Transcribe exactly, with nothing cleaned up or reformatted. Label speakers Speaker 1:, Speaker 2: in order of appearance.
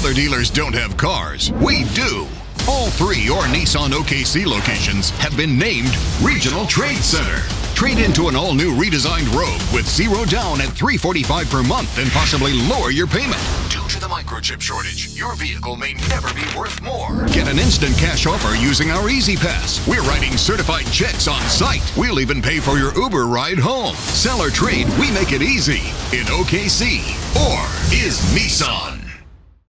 Speaker 1: Other dealers don't have cars. We do. All three your Nissan O K C locations have been named Regional Trade Center. Trade into an all-new redesigned Rogue with zero down at three hundred forty-five dollars per month and possibly lower your payment. Due to the microchip shortage, your vehicle may never be worth more. Get an instant cash offer using our Easy Pass. We're writing certified checks on site. We'll even pay for your Uber ride home. Sell or trade, we make it easy. In O K C or is Nissan.